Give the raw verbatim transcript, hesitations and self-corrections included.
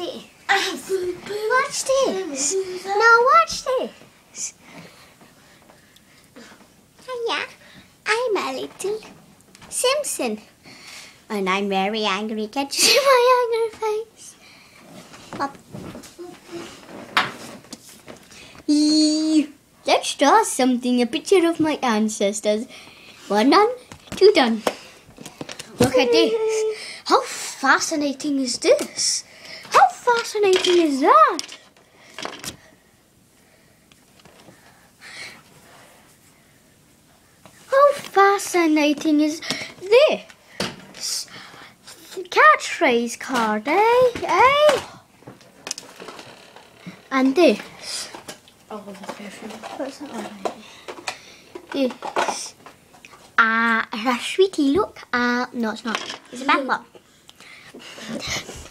it. Watch this. Now watch this. Hiya, I'm a little Simpson. And I'm very angry. Can't you see my angry face? Pop. Eee. Let's draw something, a picture of my ancestors. One done, two done. Look at this. How fascinating is this? How fascinating is that? How fascinating is this? Catchphrase card, eh? Eh? And this. Oh, that's perfect. What's that one? This. Ah, uh, a sweetie, look. Ah, uh, no, it's not. It's a bad one.